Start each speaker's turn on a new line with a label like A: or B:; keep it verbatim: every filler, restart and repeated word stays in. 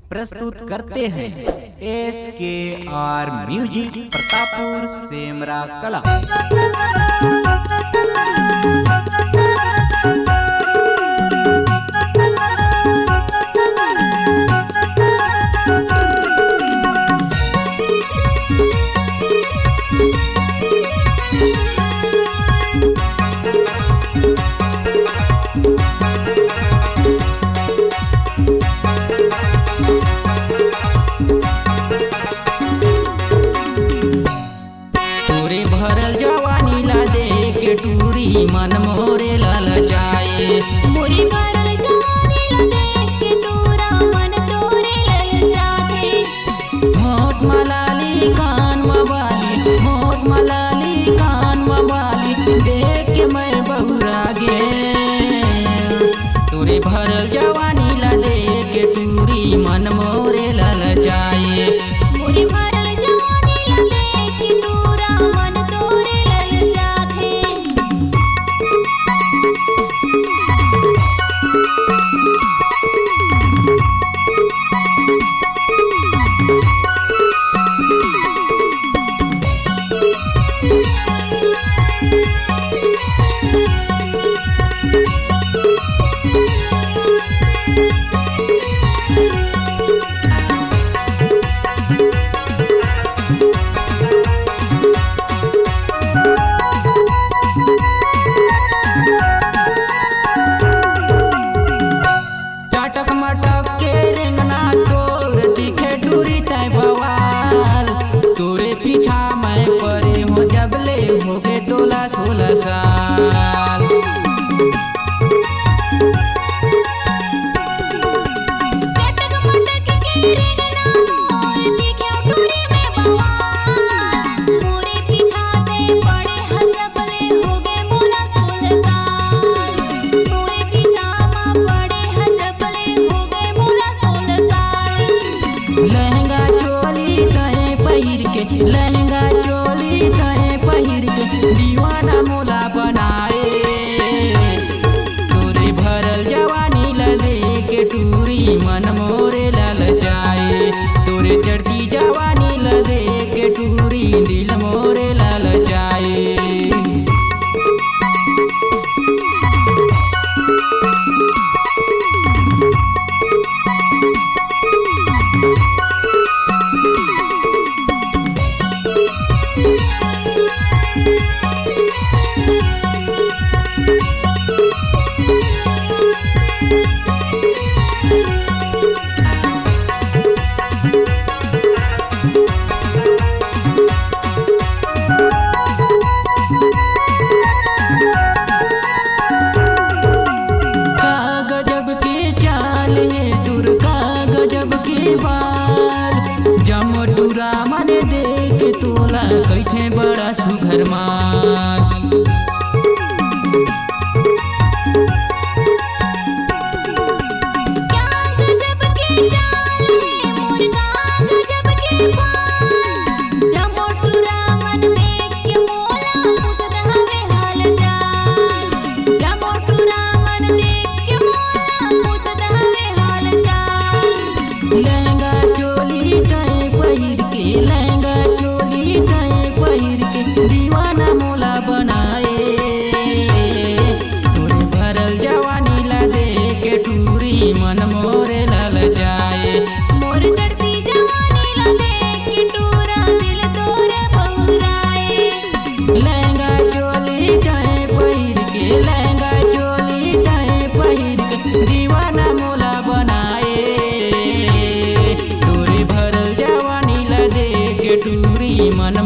A: प्रस्तुत करते हैं एस के आर म्यूजिक प्रतापपुर सेमरा कला।
B: भरल जवानी ला दे के टूरी मन मोरे ललचाए,
C: मोरी भरल जवानी ला दे के टूरा मन तोरे ललचाए।
B: मोट मलाली कान मवाली, मोट मलाली कान मवाली देख के मैं बहुरा गे। तोरे भरल जवानी ला दे के टूरी मन मोरे ललचाए,
C: मोरी भरल जवानी ला दे के टूरा मन सोलह साल। चटक मटक के रेंगना मोर दिखे टूरी में बवाल, मोरे पिछाते पड़े हजबले हो गए मोला सोलह साल। मोरे पिछामा पड़े हजबले हो गए मोला सोलह साल।
B: लहंगा चोली तहे पहिर के, लहंगा चोली तहे पहिर के दीवाना मोला बनाए। तोरे भरल जवानी लदे के टूरी मन मोरे ललचाए, तोरे चढ़ती जवानी लदे के टूरी दिल मोरे ललचाए। जमटूरा मने देख तोला कैथे बड़ा सुघर माल।
C: क्या गजब के चाल है मोर का गजब के बाल। जमटूरा मन देख के मोला पूछत हवे हाल चाल। जमटूरा मन देख के मोला पूछत हवे हाल चाल।
B: लहंगा चोली तय पहिर के, लहंगा चोली तय पहिर के दीवाना मोला बनाए। तोरे भरल जवानी ला दे के टूरी मन मोरे ललचाए,
C: मोर चढ़ती जवानी ला दे के टूरा दिल तोरे बहुराए।
B: लहंगा चोली तय पहिर के, लहंगा चोली तय पहिर के दीवाना मोला बनाए। तोरे भरल जवानी ला दे के टूरी मन